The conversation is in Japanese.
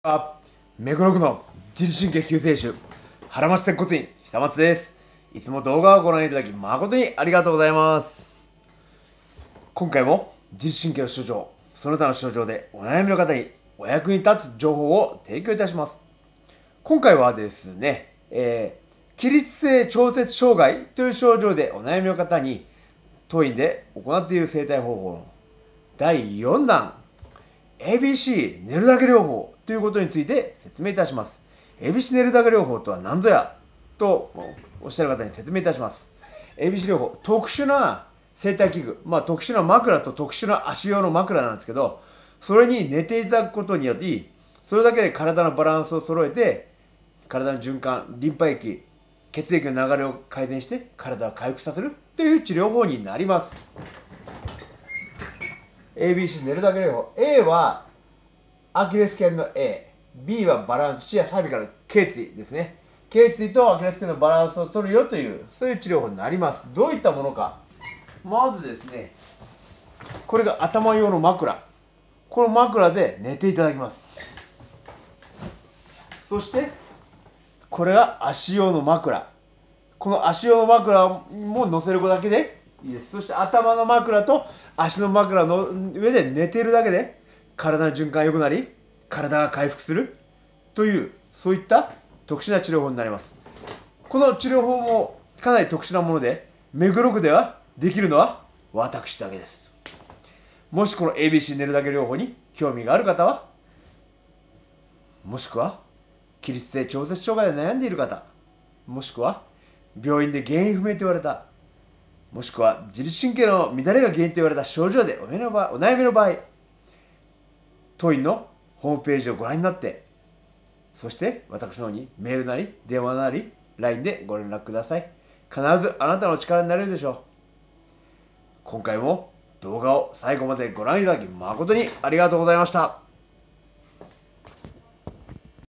目黒区の自律神経救世主原町鉄骨院久松です。いつも動画をご覧いただき誠にありがとうございます。今回も自律神経の症状その他の症状でお悩みの方にお役に立つ情報を提供いたします。今回はですね、起立性調節障害という症状でお悩みの方に当院で行っている整体方法の第4弾ABC 寝るだけ療法ということについて説明いたします。ABC 寝るだけ療法とは何ぞやとおっしゃる方に説明いたします。ABC 療法、特殊な整体器具、特殊な枕と特殊な足用の枕なんですけど、それに寝ていただくことにより、それだけで体のバランスを揃えて、体の循環、リンパ液、血液の流れを改善して体を回復させるという治療法になります。ABC 寝るだけ療法。A はアキレス腱の A、B はバランス、C はサービカル、頸椎ですね。頸椎とアキレス腱のバランスを取るよという、そういう治療法になります。どういったものか。まずですね、これが頭用の枕。この枕で寝ていただきます。そして、これが足用の枕。この足用の枕も乗せるだけでいいです。そして頭の枕と足の枕の上で寝ているだけで体の循環が良くなり、体が回復するという、そういった特殊な治療法になります。この治療法もかなり特殊なもので、目黒区ではできるのは私だけです。もしこの ABC 寝るだけ療法に興味がある方は、もしくは起立性調節障害で悩んでいる方、もしくは病院で原因不明と言われた、もしくは自律神経の乱れが原因と言われた症状でお悩みの場合、当院のホームページをご覧になって、そして私の方にメールなり電話なり LINE でご連絡ください。必ずあなたの力になれるでしょう。今回も動画を最後までご覧いただき誠にありがとうございました。